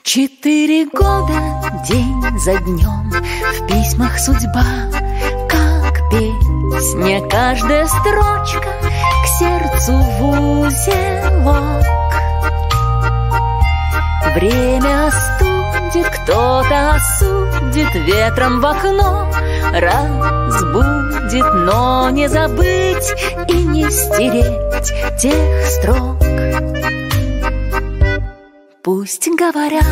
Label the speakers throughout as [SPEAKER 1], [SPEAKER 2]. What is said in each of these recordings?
[SPEAKER 1] 4 года, день за днем, в письмах судьба, как песня, каждая строчка к сердцу в узелок. Время остудит, кто-то осудит, ветром в окно разбудит, но не забыть и не стереть тех строк. Пусть говорят,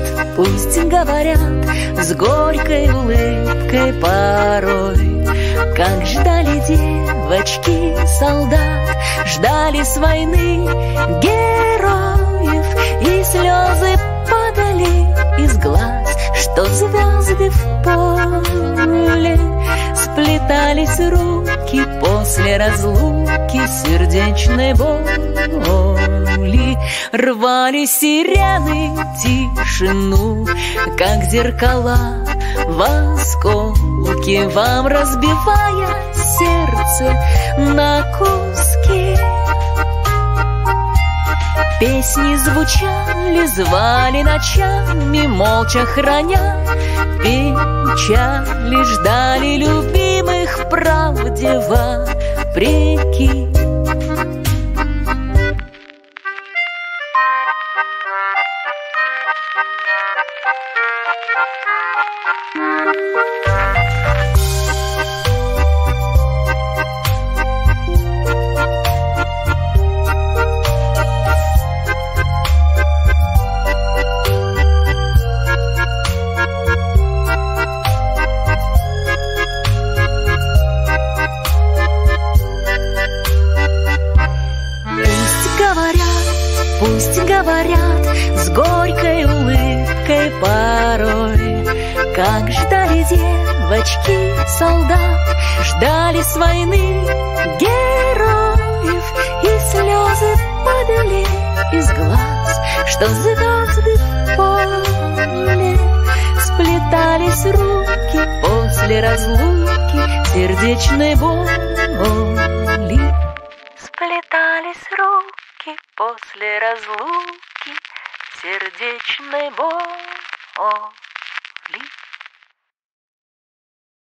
[SPEAKER 1] с горькой улыбкой порой, как ждали девочки солдат, ждали с войны героев, и слезы падали из глаз, что звезды в поле. Сплетались руки после разлуки сердечной боли, рвали сирены тишину, как зеркала в осколки, вам разбивая сердце на куски. Песни звучали, звали ночами, молча храня печали, ждали любимых правде вопреки. Пусть говорят, с горькой улыбкой порой, как ждали девочки солдат, ждали с войны героев, и слезы падали из глаз, что звезды в поле. Сплетались руки после разлуки сердечной боли. Сплетались руки после разлуки сердечной боли.